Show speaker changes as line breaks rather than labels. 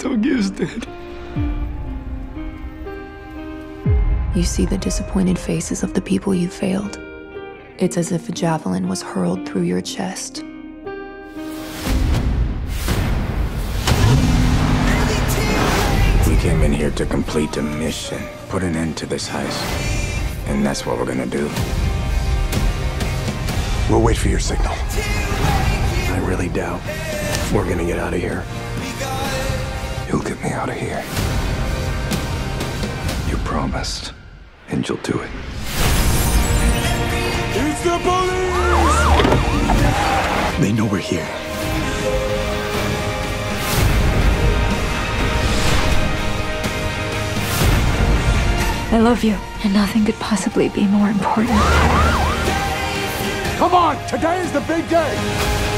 Metal Gear's dead.
You see the disappointed faces of the people you failed. It's as if a javelin was hurled through your chest.
We came in here to complete a mission, put an end to this heist. And that's what we're gonna do.
We'll wait for your signal.
I really doubt we're gonna get out of here.
You'll get me out of here. You promised, and you'll do it.
It's the police!
They know we're here.
I love you, and nothing could possibly be more important.
Come on, today is the big day.